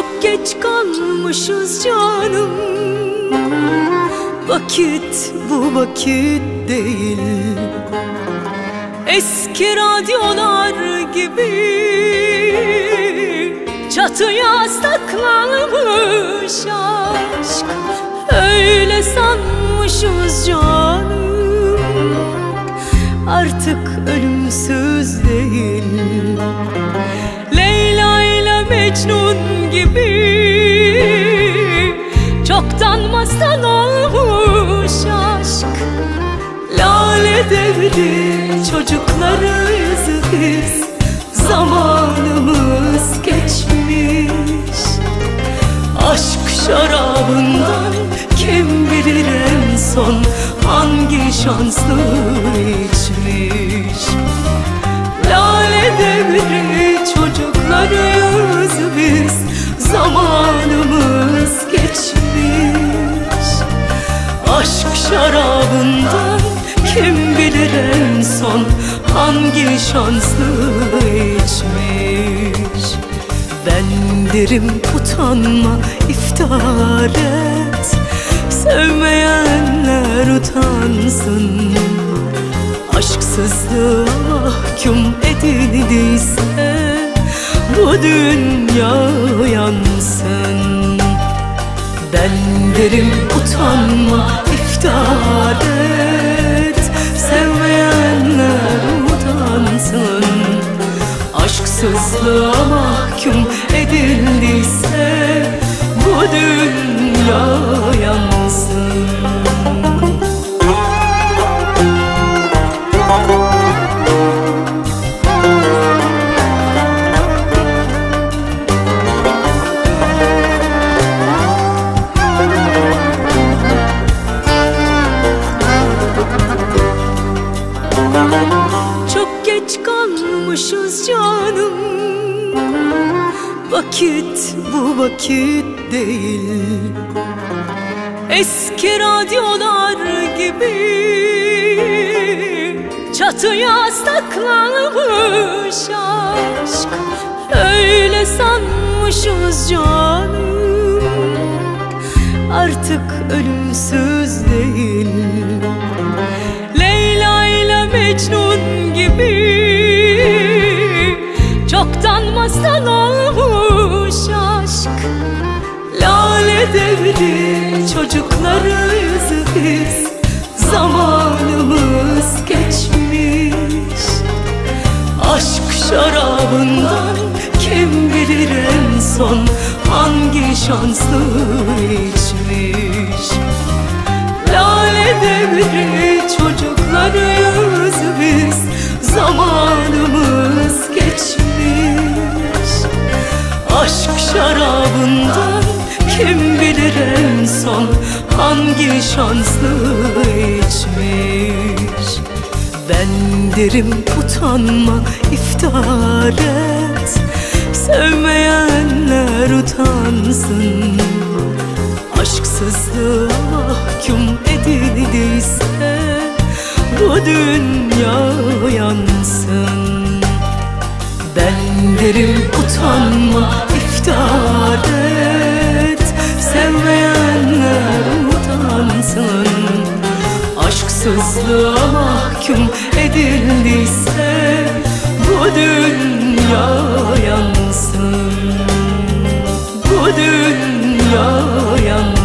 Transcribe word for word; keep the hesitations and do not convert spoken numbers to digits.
Çok geç kalmışız canım, vakit bu vakit değil. Eski radyolar gibi çatıya saklanmış aşk. Öyle sanmışız canım, artık ölümsüz değil. Leyla ile Mecnun gibi çoktan masal olmuş aşk. Lale devri çocuklarıyız biz, zamanımız geçmiş. Aşk şarabından kim bilir en son hangi şanslı içmiş. Lale devri çocuklarıyız biz, zamanımız geçmiş. Aşk şarabından kim bilir en son hangi şanslı içmiş. Ben derim utanma, iftihar et, sevmeyenler utansın. Aşksızlığa mahkum edildiyse bu dünya yansın. Ben derim utanma, iftihar et, sevmeyenler utansın. Aşksızlığa mahkum edildiyse bu dünya yansın. Çok geç kalmışız canım, vakit bu vakit değil. Eski radyolar gibi çatıya saklanmış aşk. Öyle sanmışız canım, artık ölümsüz değil. Leyla ile Mecnun gibi çoktan masal olmuş aşk. Lale devri çocuklarıyız biz, zamanımız geçmiş. Aşk şarabından kim bilir en son hangi şanslı içmiş. Lale devri çocuklarıyız biz, zamanımız geçmiş. Aşk şarabından kim bilir en son hangi şanslı içmiş. Ben derim utanma, iftihar et, sevmeyenler utansın. Aşksızlığa mahkum edildiyse bu dünya yansın. Ben derim utanma, iftihar et, sevmeyenler utansın. Aşksızlığa mahkum edildiyse bu dünya yansın. Bu dünya yansın.